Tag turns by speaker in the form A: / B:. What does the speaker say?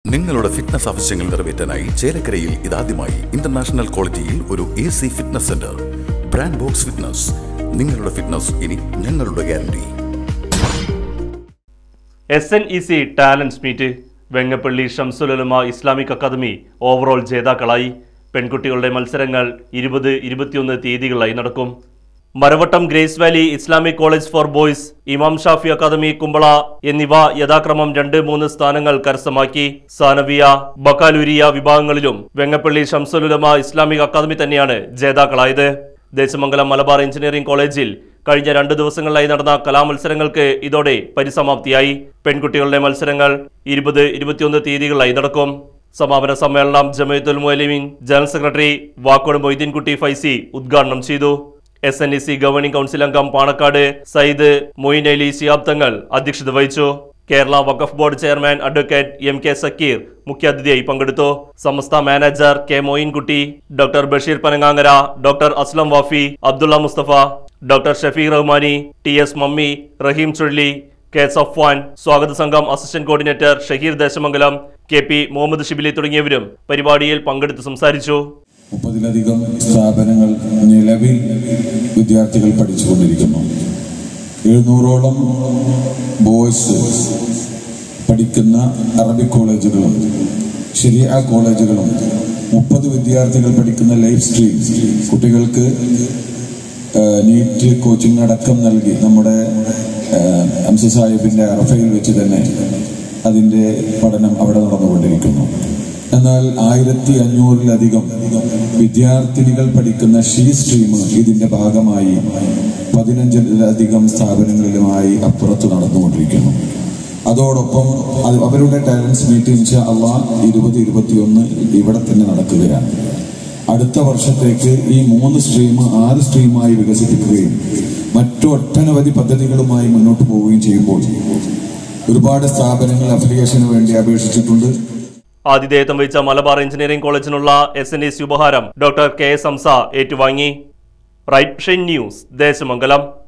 A: നിങ്ങളുടെ ഫിറ്റ്നസ് ആവശ്യങ്ങൾ നിറവേറ്റാനായി ചേലക്കരയിൽ ഇതാദ്യമായി ഇന്റർനാഷണൽ ക്വാളിറ്റിയിൽ ഒരു AC fitness centre. Brand box fitness. നിങ്ങളുടെ ഫിറ്റ്നസ് ഇനി ഞങ്ങളുടെ guarantee.
B: SNEC talents meet. Vengappally Shamsul Ulama Islamic academy overall ജേതാക്കളായി. പെൺകുട്ടികളുടെ മത്സരങ്ങൾ 20-21 തീയതികളായി നടക്കും. Maravattam grace valley Islamic college for boys, Imam Shafi academy Kumbla എന്നിവ യഥാക്രമം 2-3 സ്ഥാനങ്ങൾ കരസ്ഥമാക്കി. സാനവിയ, ബക്കാലൂരിയ വിഭാഗങ്ങളിലും വെങ്ങപ്പള്ളി ഷംസുൽ ഉലമ ഇസ്ലാമിക് അക്കാദമി തന്നെയാണ് ജേതാക്കളായത്. ദേശമംഗലം മലബാർ എഞ്ചിനീയറിംഗ് കോളേജിൽ കഴിഞ്ഞ 2 ദിവസങ്ങളിലായി നടന്ന കലാമത്സരങ്ങൾക്ക് ഇതോടെ പരിസമാപ്തിയായി. പെൺകുട്ടികളുടെ മത്സരങ്ങൾ 20-21 തീയതികളായി നടക്കും. സമാപന സമ്മേളനം ജമയത്തുൽ മുഅല്ലിമീൻ ജനറൽ സെക്രട്ടറി വാക്കോട് മൊയ്തീൻകുട്ടി ഫൈസി ഉദ്ഘാടനം ചെയ്തു. SNEC ഗവേണിംഗ് കൗൺസിൽ അംഗം പാണക്കാട് സയ്യിദ് മൊയ്ൻ അലി ശിഹാബ് തങ്ങൾ അധ്യക്ഷത വഹിച്ചു. Kerala Waqf board chairman advocate MK Zakir മുഖ്യാതിഥിയായി പങ്കെടുത്തു. Samastha manager K Moinkutty, doctor Basheer Panangangara, doctor Aslam Wafi, Abdulla Musthafa, doctor Shafeeq Rahmani, TS Mammi, Raheem Chuzhali, K Safwan, സ്വാഗത സംഘം assistant coordinator Shaheer Desamangalam, KP Muhammad Shibili തുടങ്ങിയവരും പരിപാടിയിൽ പങ്കെടുത്ത് സംസാരിച്ചു.
C: 30-ലധികം സ്ഥാപനങ്ങൾ നിലവിൽ വിദ്യാർത്ഥികൾ പഠിച്ചുകൊണ്ടിരിക്കുന്നു. 700ഓളം ബോയ്സ് പഠിക്കുന്ന അറബിക് കോളേജുകളും ശരിയ കോളേജുകളും 30 വിദ്യാർത്ഥികൾ പഠിക്കുന്ന ലൈഫ് സ്ട്രീം കുട്ടികൾക്ക് നീറ്റ് കോച്ചിങ് അടക്കം നൽകി നമ്മുടെ MC സാഹിബിന്റെ അറഫയിൽ വെച്ച് തന്നെ അതിന്റെ പഠനം അവിടെ നടന്നുകൊണ്ടിരിക്കുന്നു. എന്നാൽ 1500-ലധികം വിദ്യാർത്ഥിനികൾ പഠിക്കുന്ന ഷീ സ്ട്രീം ഇതിന്റെ ഭാഗമായി 15-ലധികം സ്ഥാപനങ്ങളിലുമായി അപ്പുറത്ത് നടന്നുകൊണ്ടിരിക്കുന്നു. അതോടൊപ്പം അവരുടെ ടാലൻസ് മീറ്റ് ഇൻഷാ അല്ലാഹ് 20-21 ഇവിടെ തന്നെ നടക്കുകയാണ്. അടുത്ത വർഷത്തേക്ക് ഈ 3 സ്ട്രീം 6 സ്ട്രീമായി വികസിപ്പിക്കുകയും മറ്റു ഒട്ടനവധി പദ്ധതികളുമായി മുന്നോട്ട് പോവുകയും ചെയ്യുമ്പോൾ ഒരുപാട് സ്ഥാപനങ്ങൾ അഫിലിയേഷന് വേണ്ടി അപേക്ഷിച്ചിട്ടുണ്ട്.
B: ആതിഥേയത്വം വഹിച്ച മലബാർ എഞ്ചിനീയറിംഗ് കോളേജിനുള്ള SNEC ഉപഹാരം ഡോക്ടർ KS ഹംസ ഏറ്റുവാങ്ങി. Right News Desamangalam.